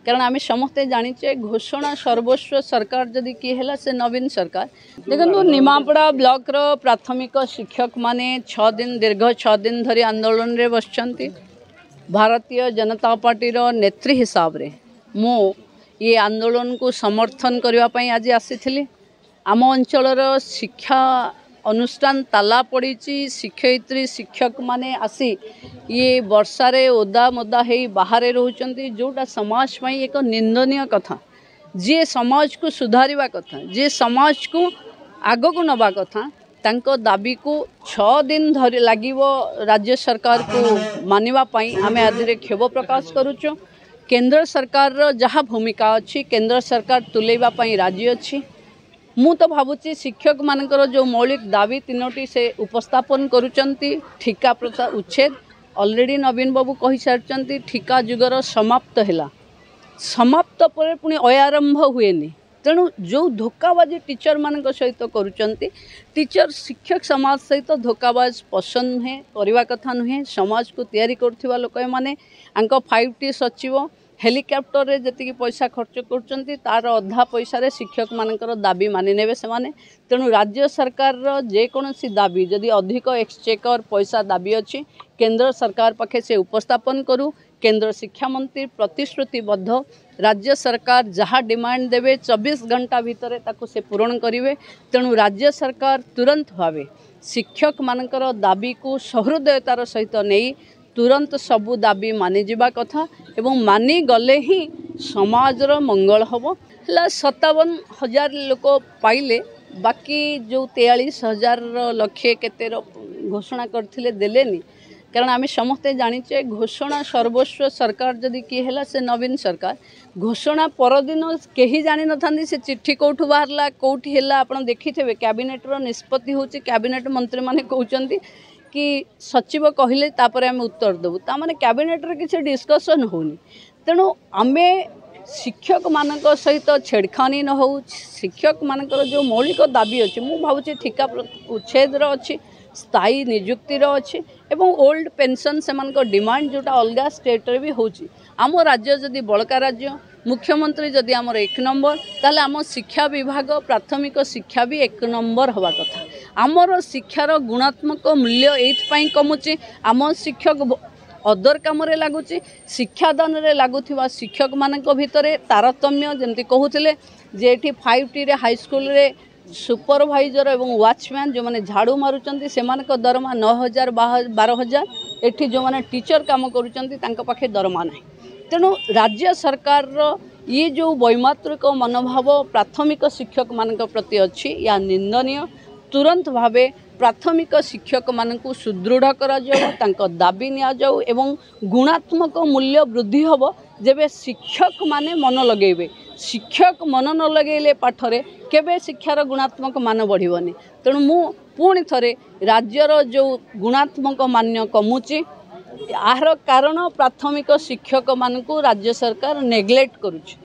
कारण आम समस्ते जाचे घोषणा सर्वस्व सरकार जदि किए है से नवीन सरकार। देखो निमापड़ा ब्लॉक रो प्राथमिक शिक्षक माने 6 दिन दीर्घ 6 दिन धरी आंदोलन रे बसचंती। भारतीय जनता पार्टी रो नेत्री हिसाब रे मो ये आंदोलन को समर्थन करने आज आसी। आम अंचल शिक्षा अनुष्ठान ताला पड़ी, शिक्षयित्री शिक्षक माने आसी ये वर्षारे ओदा मोदा हो बाहर रोचंती, जोटा समाज में एक निंदनीय कथा। जे समाज को सुधारिबा कथा, जे समाज को आग को नबा कथा, तांको दाबी को 6 दिन धरी लागिवो राज्य सरकार को मानिबा पई आमे आदिरे क्षोभ प्रकाश करूचो। केंद्र सरकार रो जहा भूमिका अच्छी केंद्र सरकार तुलेबा पई राजी अच्छी। मु तो भावुची शिक्षक मानकर जो मौलिक दाबी 3टी से उपस्थापन करुचंती। ठिका प्रथा उच्छेद ऑलरेडी नवीन बाबू कहि सारचंती, ठिका जुगर समाप्त हैला, समाप्त पर पुणी अयारंभ हुएनी। तेणु जो धोखाबाजी टीचर मान सहित करुचंती, टीचर शिक्षक समाज सहित धोखाबाज पसंद नुहे, करवा कथा नुहे। समाज को तैयारी करथिबा लोक माने आंको 5T सचिव हेलिकॉप्टर रे जति पैसा खर्च करचंती, तार अधा पैसा रे शिक्षक मानकर दाबी मानि नेबे से माने। तेणु राज्य सरकार रो जे कोनोसी दाबी जदि अधिक एक्सचेकर पैसा दाबी अछि, केंद्र सरकार पाखे से उपस्थापन करू। केंद्र शिक्षा मंत्री प्रतिश्रुतिबद्ध, राज्य सरकार जहाँ डिमांड देवे 24 घंटा भितर ताको से पूरण करिवे। तेणु राज्य सरकार तुरंत भावे शिक्षक मानकर दाबी को सहृदयतार सहित नहीं तुरंत सबू दाबी मानि जिबा कथा एवं मानि गले ही समाजर मंगल हबो। 57,000 लोक पाइले, बाकी जो 43,000 लक्षे केते घोषणा करथिले देलेनी। कारण आम समस्ते जाचे घोषणा सर्वस्व सरकार जदि किए है से नवीन सरकार। घोषणा परदिन कहीं जानी न था से चिट्ठी कौटू बाहरला कौटी है आप देखिथे। कैबिनेट निष्पत्ति होची, कैबिनेट मंत्री माने कहउचंती कि सचिव कहले तापर आम उत्तर देबू, ता माने कैबिनेट रे किसी डिस्कशन होनी। तेणु आमे शिक्षक मानक सहित छेड़खानी न हो। शिक्षक मानकर जो मौलिक दाबी अच्छी मु भावुची ठिका उच्छेद अच्छी, स्थायी नियुक्ति अच्छी एवं ओल्ड पेंशन से डिमांड जोटा अलग स्टेट रे भी होची। आम राज्य जदि बड़का राज्य, मुख्यमंत्री जदि आमर 1 नंबर, ताले आम शिक्षा विभाग प्राथमिक शिक्षा भी 1 नंबर हवा कथा। आमर शिक्षार गुणात्मक मूल्य एइथपाई कमुची। आम शिक्षक अदर काम रे लागुची, शिक्षादान रे लागुथिबा शिक्षक मानक भितरे तारतम्य जेमती कहूथिले जे एठी 5T रे हाई स्कूल रे सुपरवाइजर एवं वॉचमैन जो माने झाड़ू मारुचंती सेमानक दरमा 9,000 12,000, एठी जो माने टीचर काम करुचंती तांका पाखे दरमा नाही। तेणु राज्य सरकार रो ये जो वैमात्रिक मनोभाव प्राथमिक शिक्षक मानक प्रति अच्छी या निंदनीय। तुरंत भावे प्राथमिक शिक्षक मानकु सुदृढ़ करा जाऊ, तांको दाबी निया जाऊ एवं गुणात्मक मूल्य वृद्धि हबो जेबे शिक्षक माने मन लगेबे। शिक्षक मन न लगेले पाठरे केबे शिक्षार गुणात्मक मान बढ़िबनी। तेणु मु पुणी थरे राज्यर जो गुणात्मक मान कमुची यार कारण प्राथमिक शिक्षक मानकु राज्य सरकार नेग्लेक्ट करुछि।